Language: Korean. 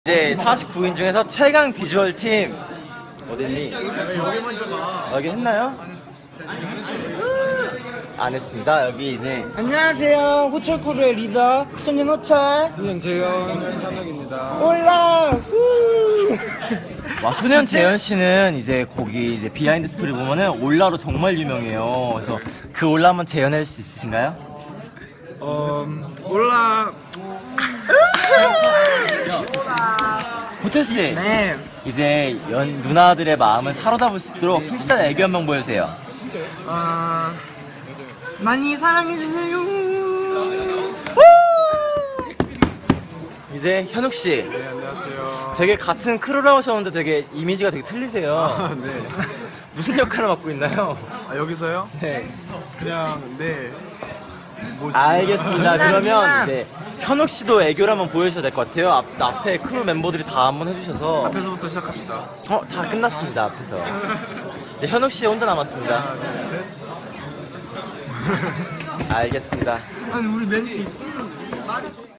이제 49인 중에서 최강 비주얼 팀 어딨니? 여기 했나요? 안 했습니다. 여기 이제 안녕하세요. 호철코르의 리더 소년 호철 소년 재현 현욱입니다. 올라. 와 소년 재현 씨는 이제 거기 이제 비하인드 스토리 보면은 올라로 정말 유명해요. 그래서 그 올라 한번 재현해 줄 수 있으신가요? 올라 호철 씨 네. 이제 누나들의 마음을 사로잡을 수 있도록 필살 애교 한번 보여주세요. 많이 사랑해주세요. 이제 현욱 씨 네 안녕하세요. 되게 같은 크루라고 하셨는데 되게 이미지가 되게 틀리세요. 네. 무슨 역할을 맡고 있나요? 여기서요? 네. 그냥 네. 뭐지? 알겠습니다. 미남, 그러면 미남. 네, 현욱 씨도 애교를 한번 보여주셔야 될 것 같아요. 앞에 크루 멤버들이 다 한번 해주셔서. 앞에서부터 시작합시다. 다 끝났습니다. 앞에서. 네, 현욱 씨 혼자 남았습니다. 하나 둘 셋. 알겠습니다. 아니 우리 멘트 있었는데.